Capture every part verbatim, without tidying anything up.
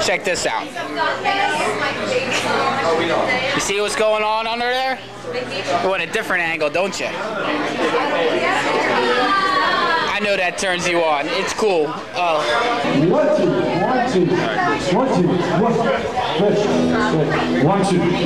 Check this out. You see what's going on under there? You want a different angle, don't you? I know that turns you on. It's cool. Oh. One, two, one, two, one, two, one, two, one,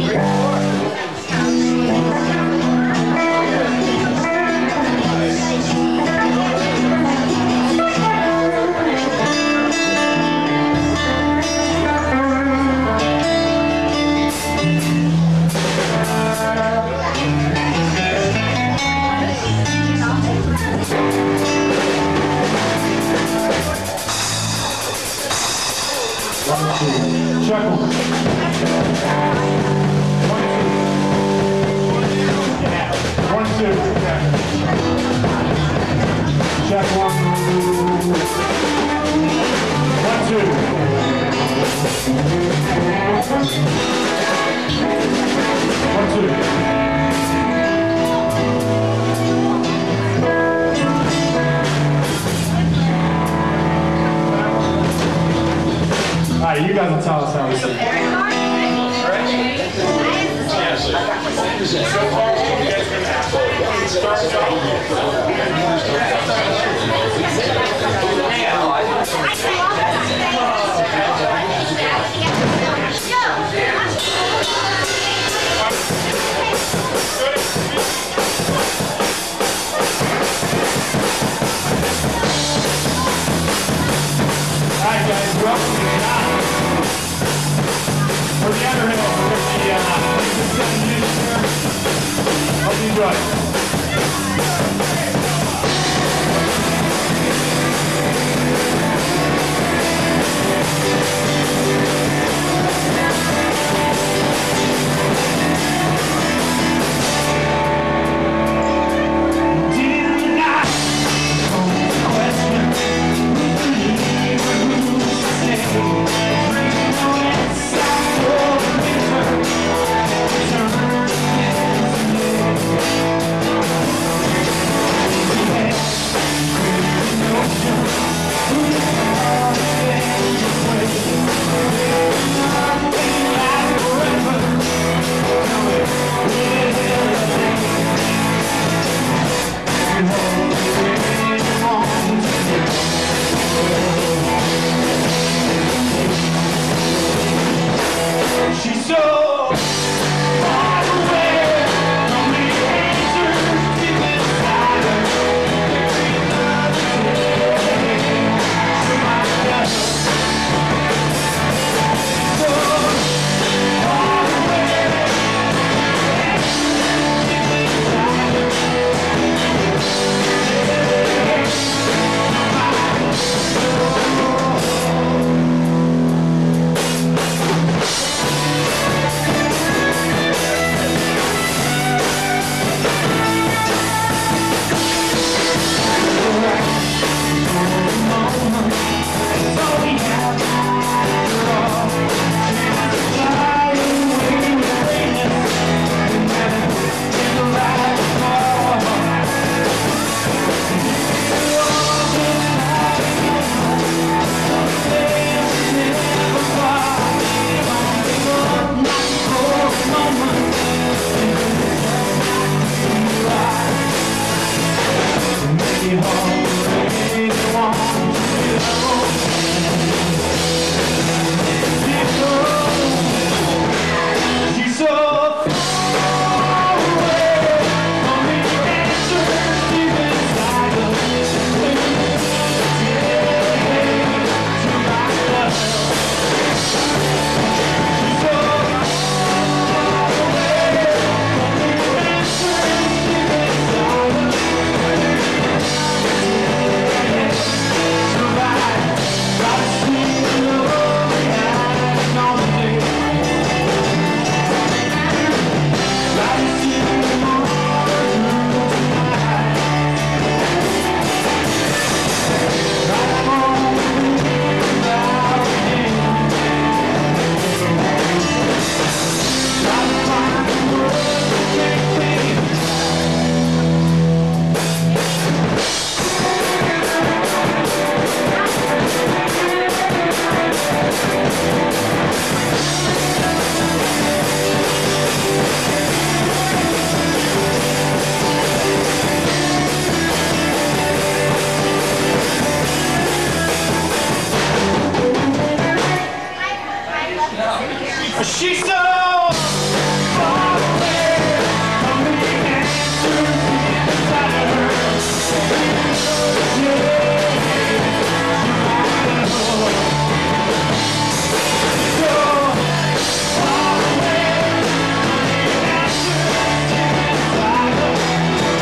check one. One, two. One, two. Check one. One, two. One, two. All right, you guys will tell us how we sing. All right, guys, welcome to the top. For the Underhills, we're the uh, seven minutes here. Hope you enjoy. She's so far away from the answers inside of her. Yeah. So far away from the answers inside of her.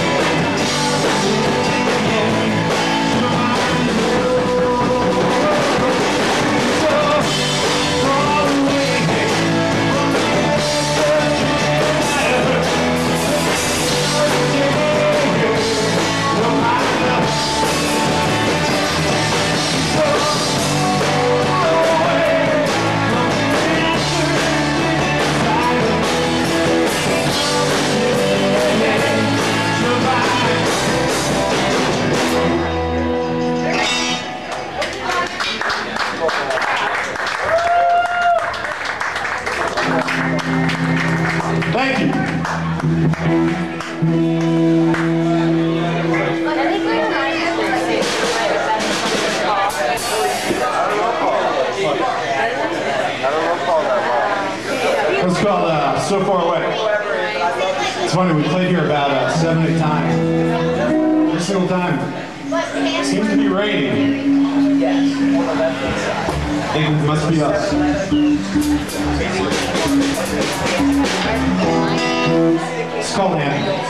Thank you. It's called uh, So Far Away. It's funny, we played here about uh, seven, eight times. Every single time. Seems to be raining. I think it must be us. It's called Underhills.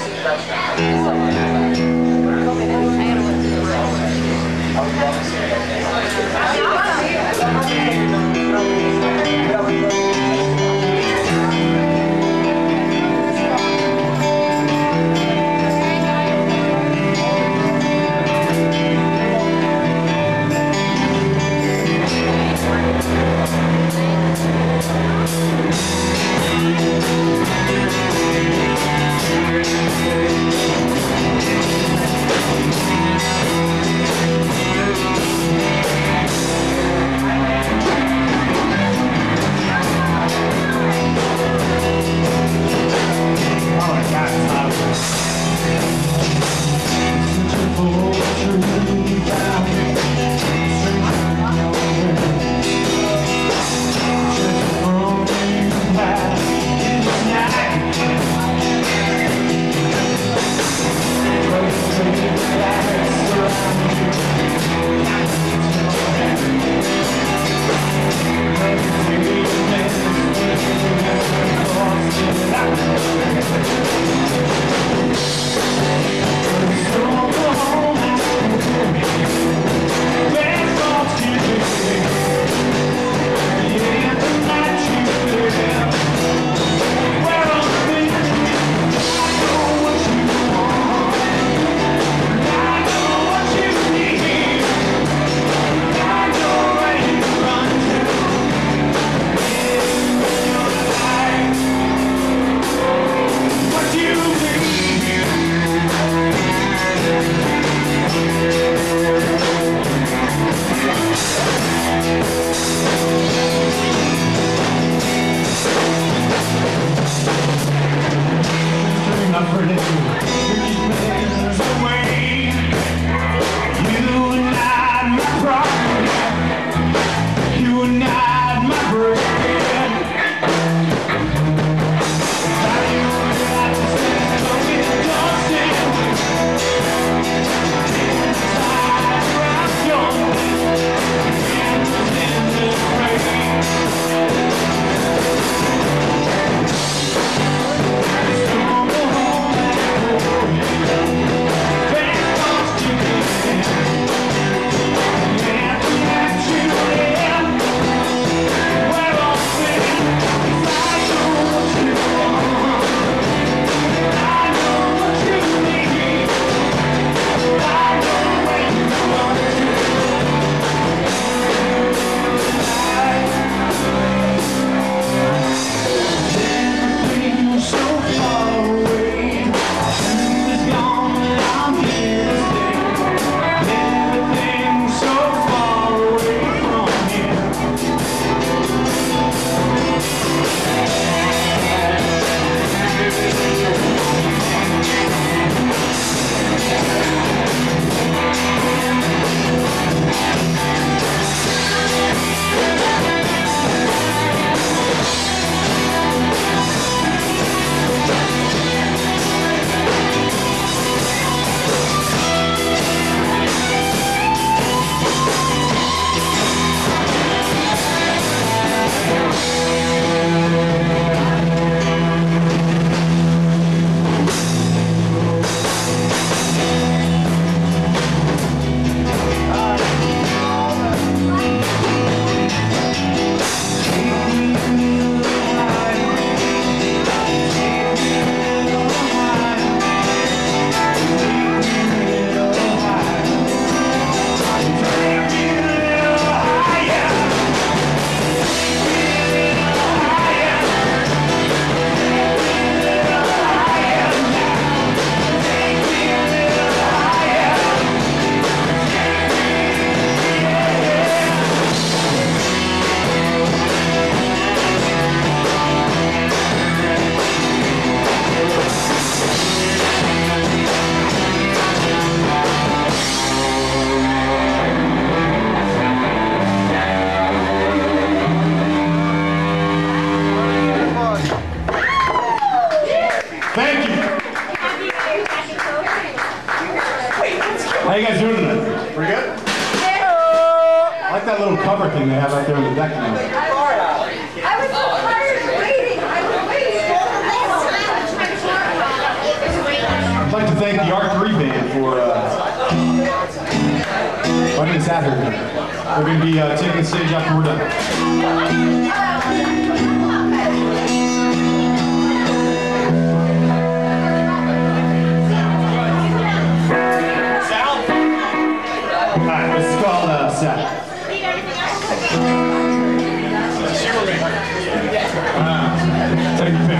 Right in Saturday. We're going to be uh, taking the stage after we're done. Alright, this is called uh, Set. Uh, take a pick.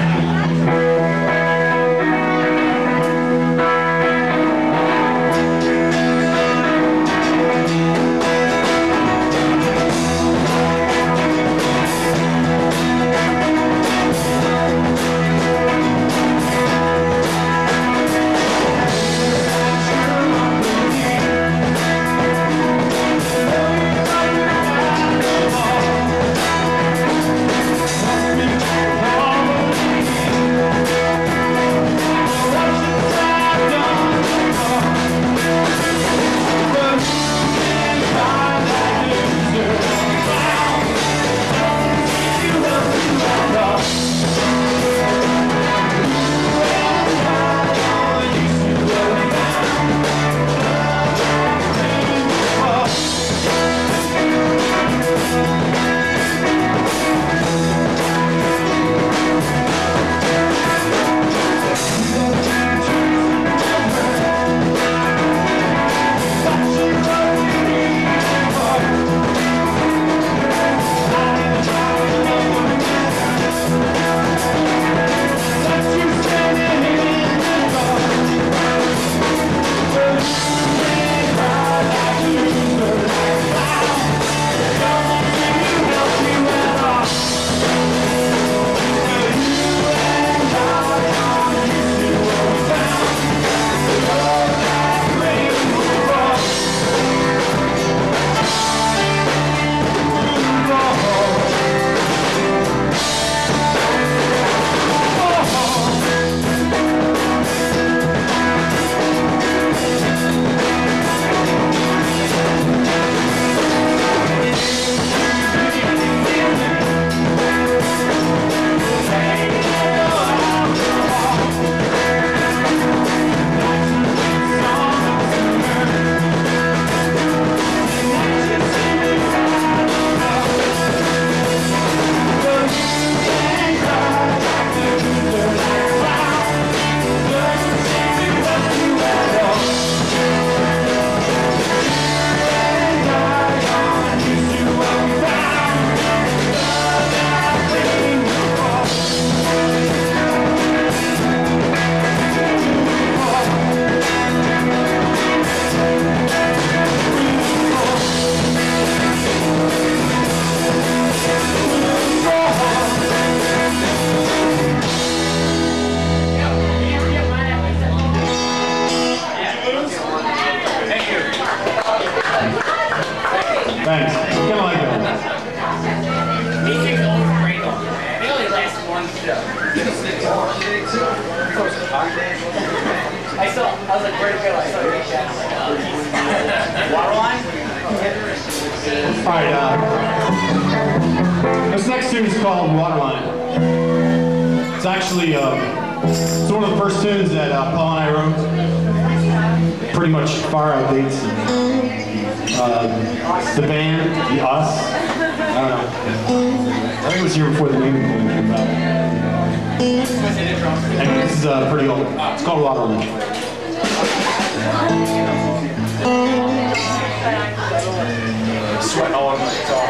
Thanks. Kind of like that. Music's always great though. They only last one show. I saw, I was like, where to go? I saw your chat. Waterline? Alright, uh, this next tune is called Waterline. It's actually, uh, it's one of the first tunes that uh, Paul and I wrote. Pretty much far out dates. Uh, the band, the us, I don't know. I think it was here before the name came about. And this is uh, pretty old. It's called Waterline. Sweat all over my guitar.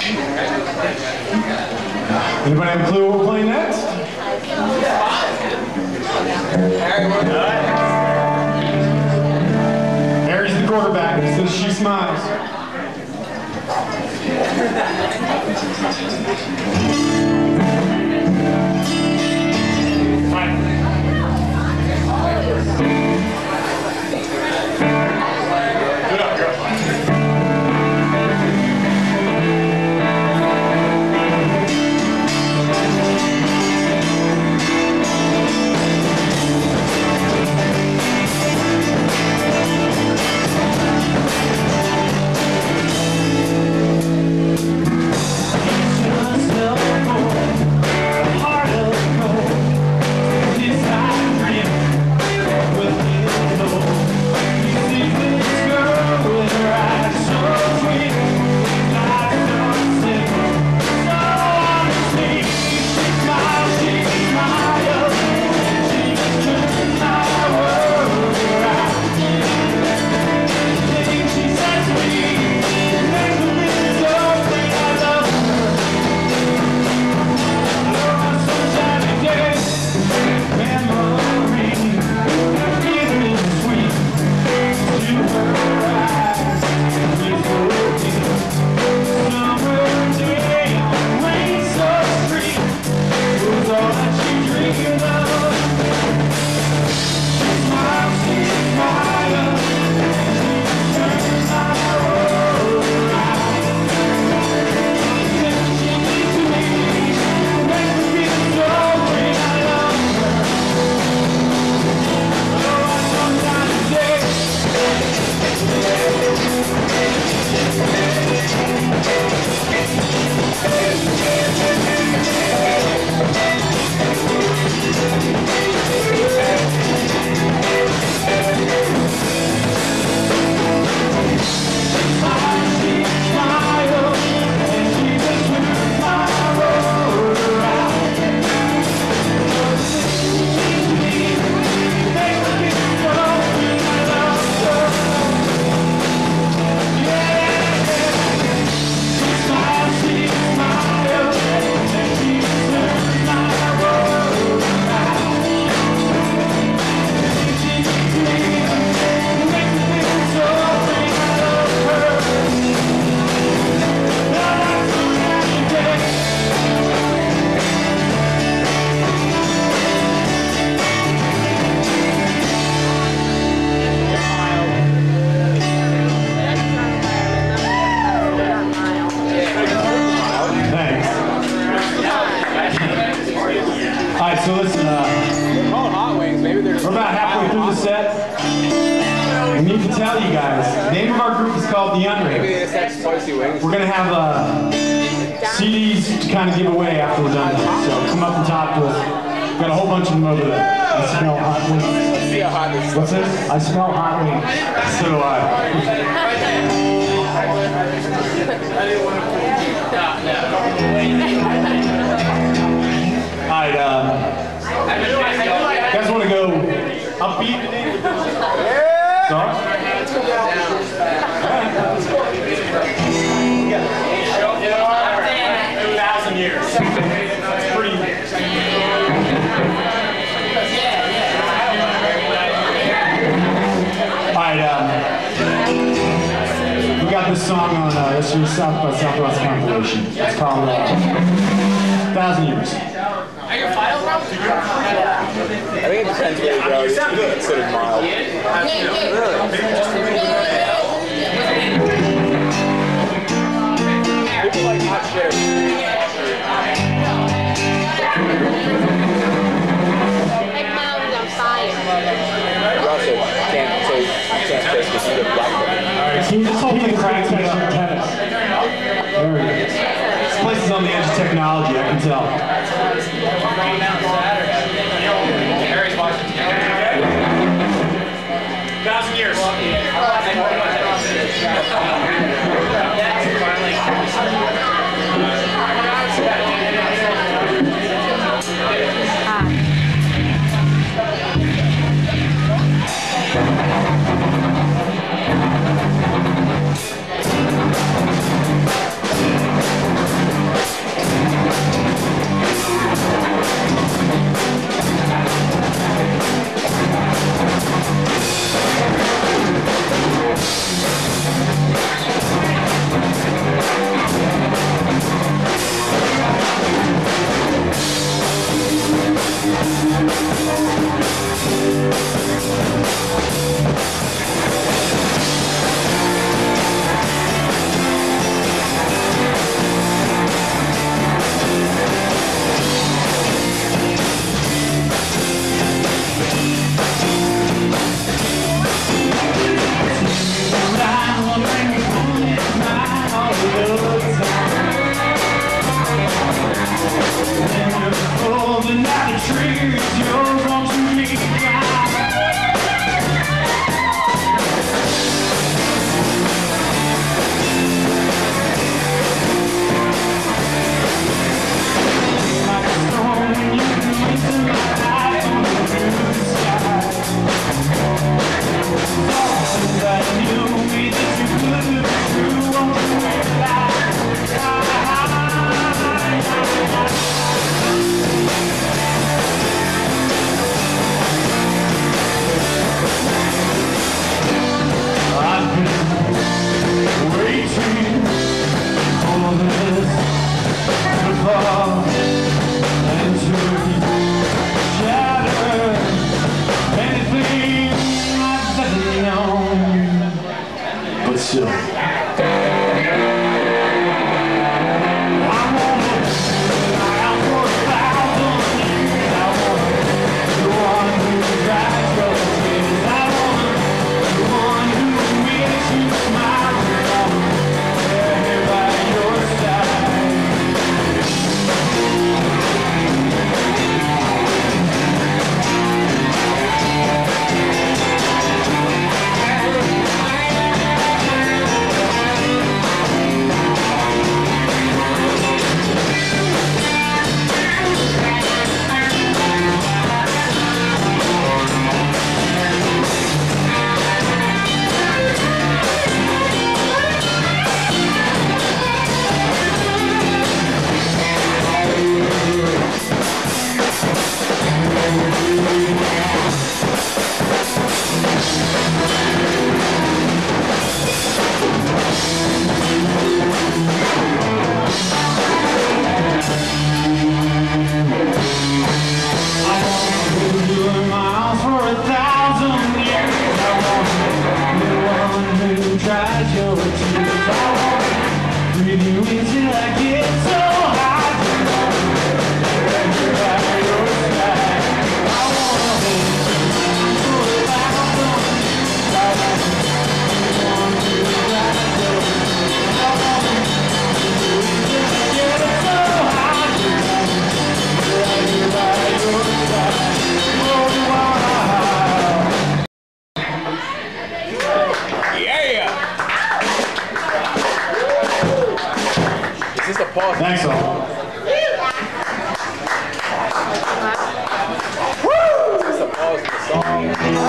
Anybody have a clue what we're playing next? Harry's the quarterback. He says she smiles. So listen, uh, we're about halfway through the set. We need to tell you guys, the name of our group is called the Underhills. We're going to have uh, C Ds to kind of give away after we're done here. So come up and talk to us. We've got a whole bunch of them over there. I smell hot wings. What's this? I smell hot wings. So do I. Alright, uh, you guys want to go upbeat today? Yeah! Sorry? two thousand years. That's pretty... Alright, um, we got this song on uh, this year's South by Southwest compilation. It's called uh, Thousand Years. Are your files out? I think it depends where you go. You sound good. Considered mild. People like hot shit. My mouth is on fire. Russia can't say can't face this good black woman. Alright, can you just hold the crack tennis? There we go. This place is on the edge of technology, I can tell. Thousand years. Thanks all. Just a pause in the song.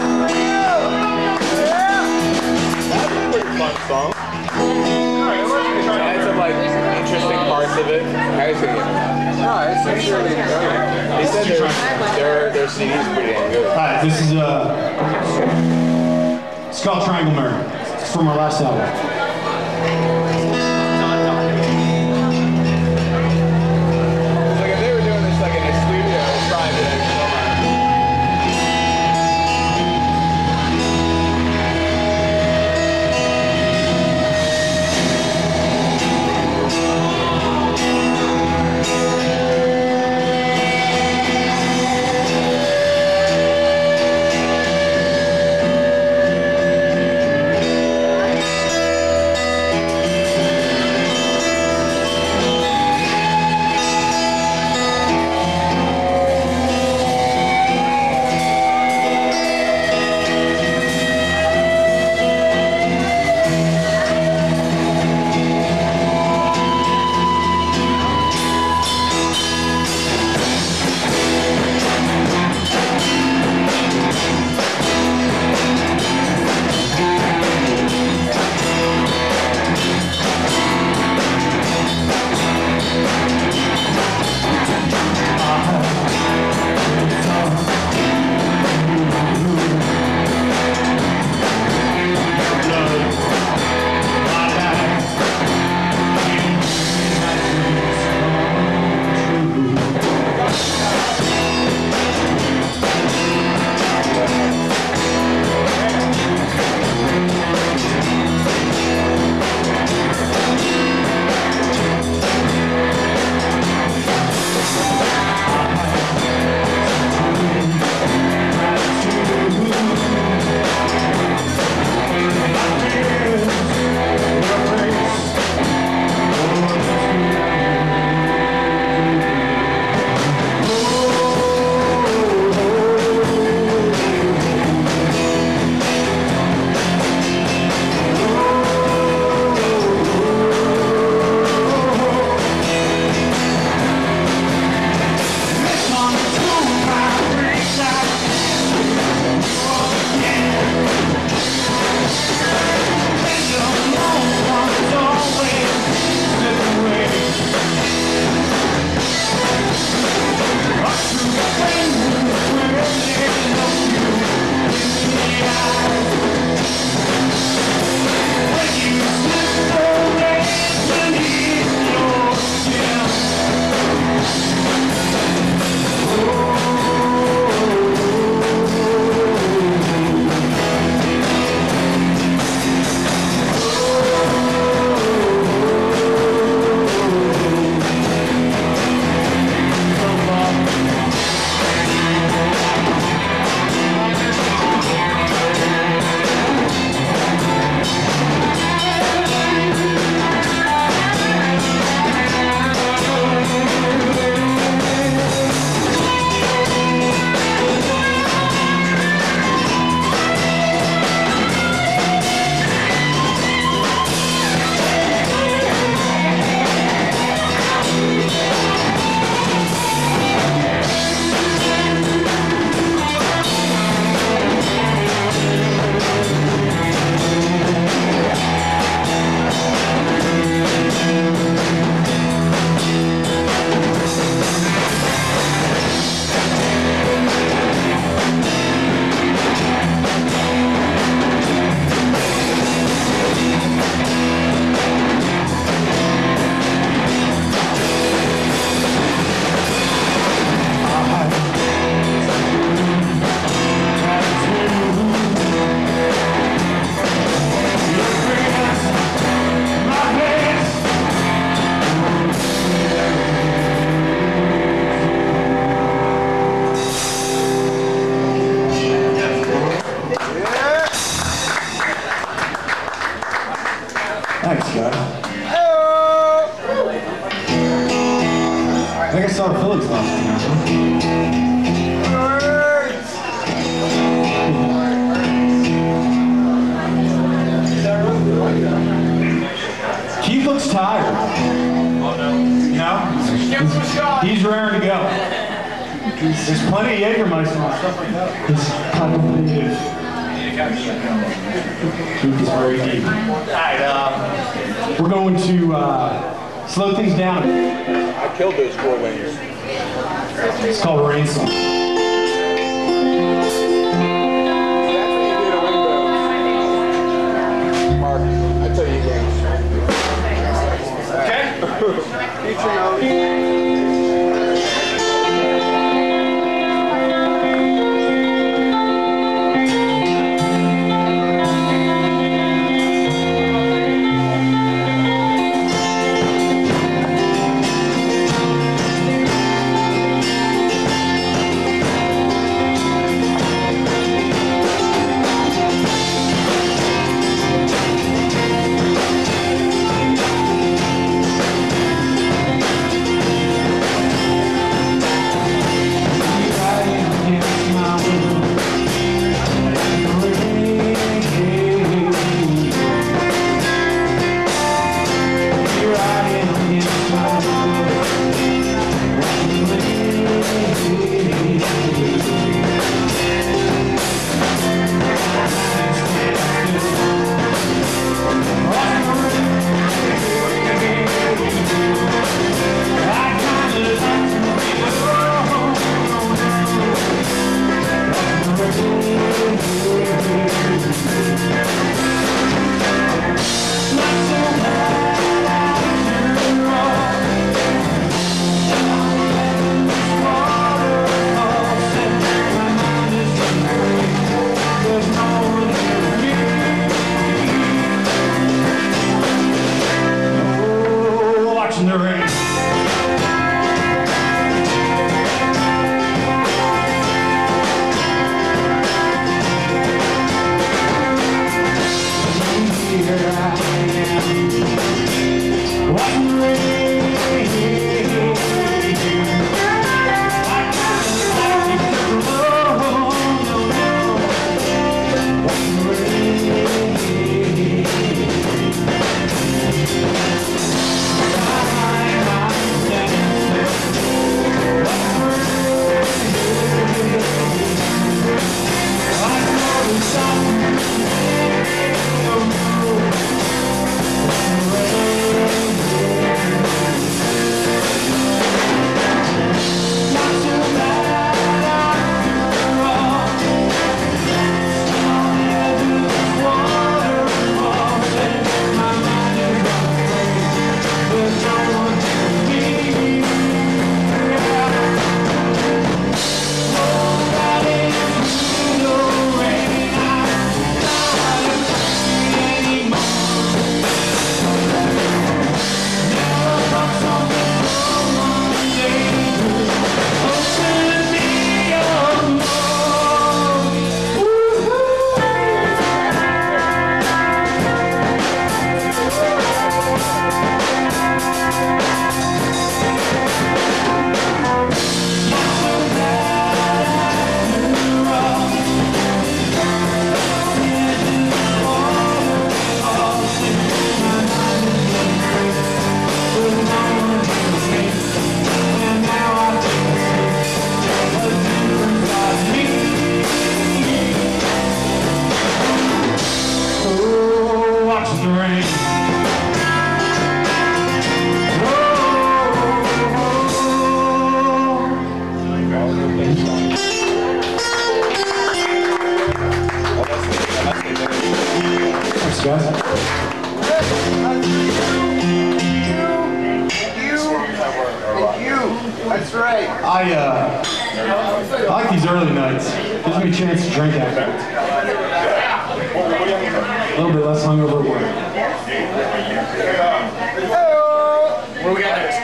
That's a pretty fun song. It had some like interesting parts of it. How is it? No, it's it's really good. They said their their their C D's pretty damn good. Alright, this is uh it's called Triangle Mirror. It's from our last album. I think I saw the Phillies last night. Keith looks tired. No? He's raring to go. There's plenty of Jägermeister and stuff like that. He's contemplative. Keith is very deep. Alright, uh, we're going to uh, slow things down. I killed those four wingers. It's called Rain Song. Mark, I tell you again. Okay? Future knows. That's right. I, uh, I like these early nights. Gives me a chance to drink afterwards. A little bit less hungover at work. What do we got next?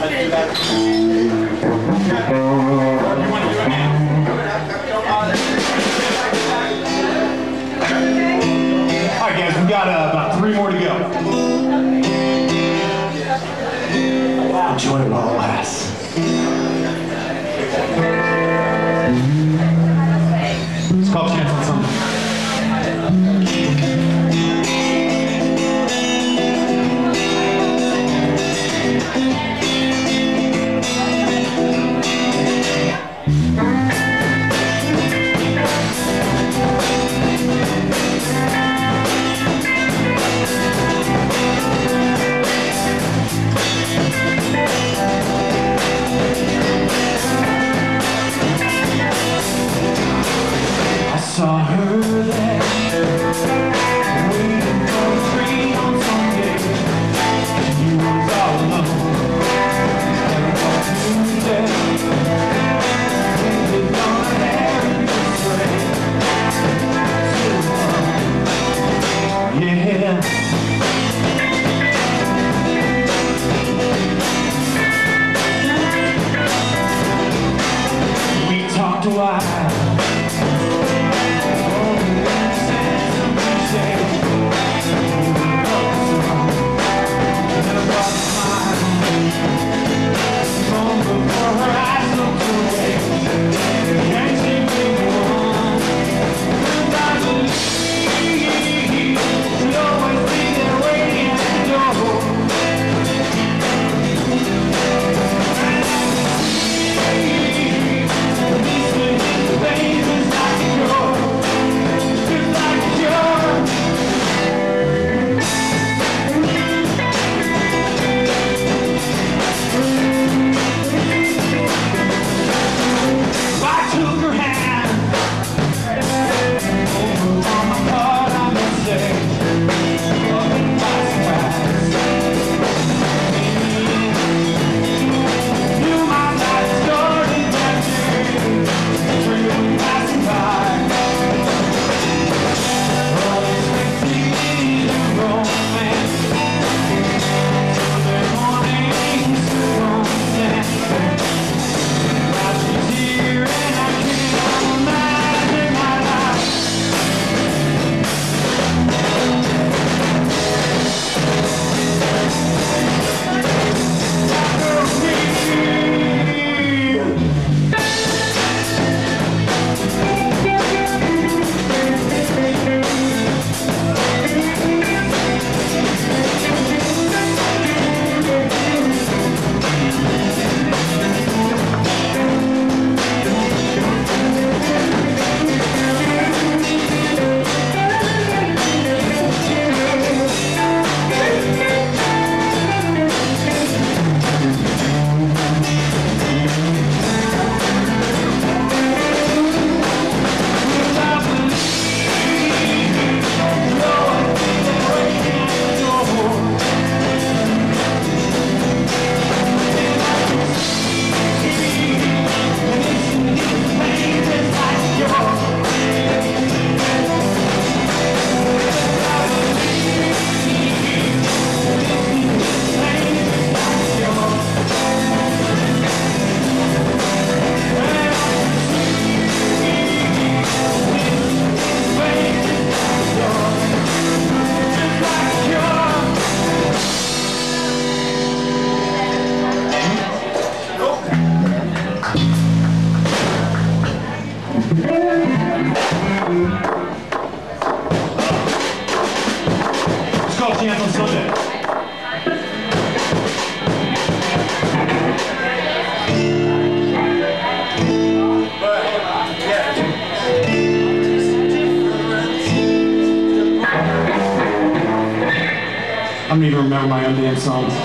Alright guys, we've got uh, about three more to go. Enjoy it while it lasts. It's called Chance on Something. Saw her there, waiting for the train on Sunday. She was all alone, and what to do? Painted on her hair in the spray. Yeah. We talked a while. It's called Chance on Sunday. I don't even remember my own damn songs.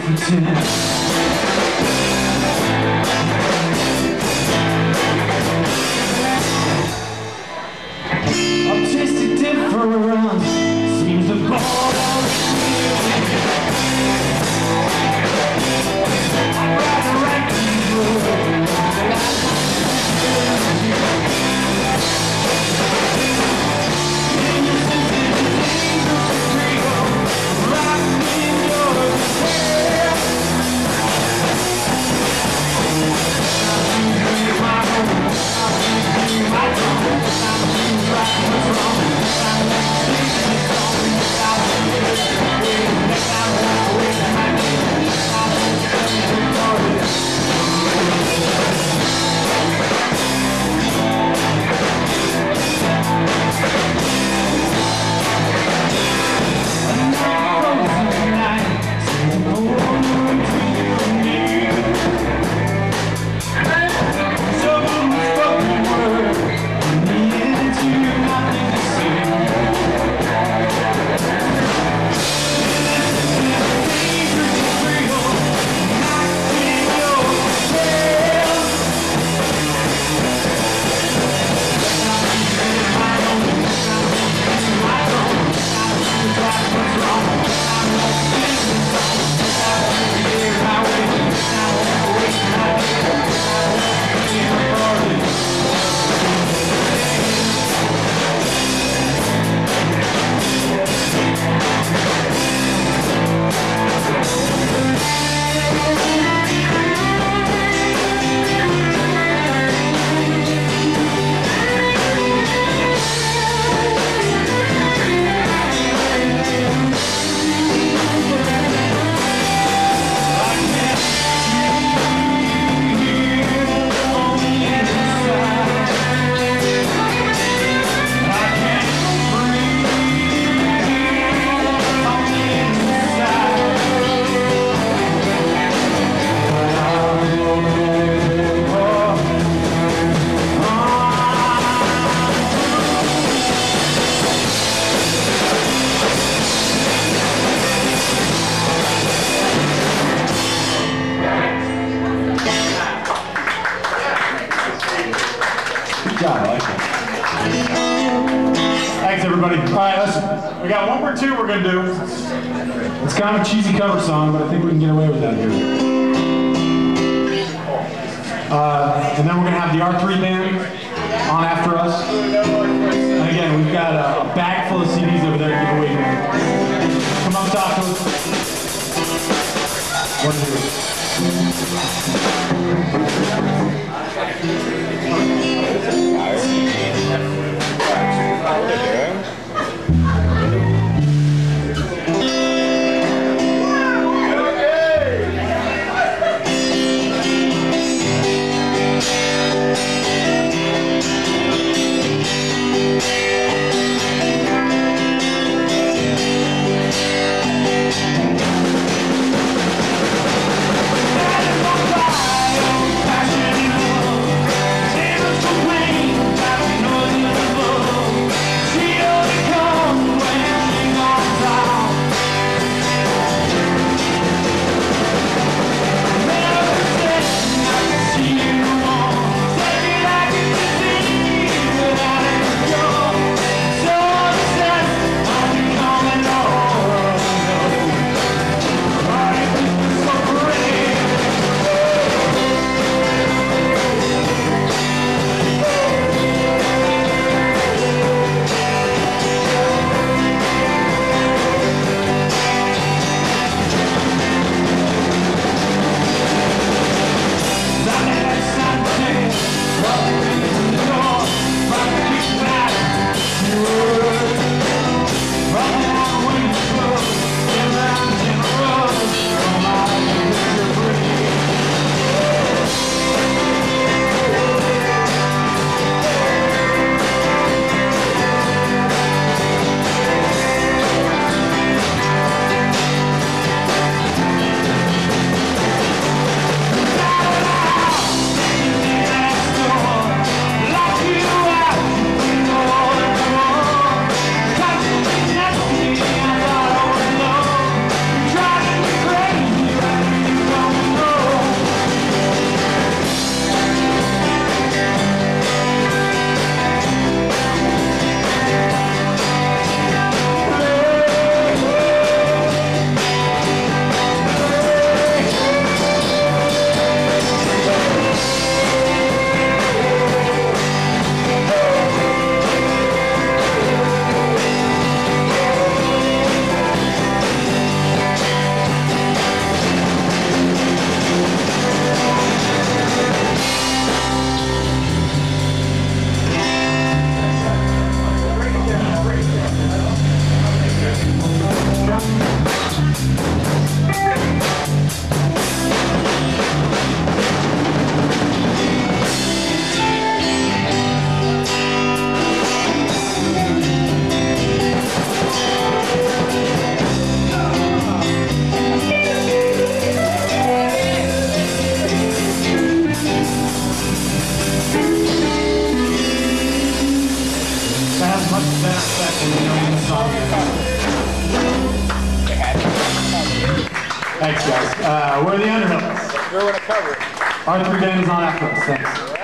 pretend. Artistic difference seems to fall down the I'd rather write these words than job, I like it. Thanks, everybody. All right, listen. We got one more two we're going to do. It's kind of a cheesy cover song, but I think we can get away with that here. Uh, and then we're going to have the R three band on after us. And again, we've got a, a bag full of C Ds over there to give away here. Come up, talk to us. One, two. Bye. aspect and you know the song. Thanks, guys. Uh, we're the Underhills. You're going to cover it. Our three bands on after us. Thanks.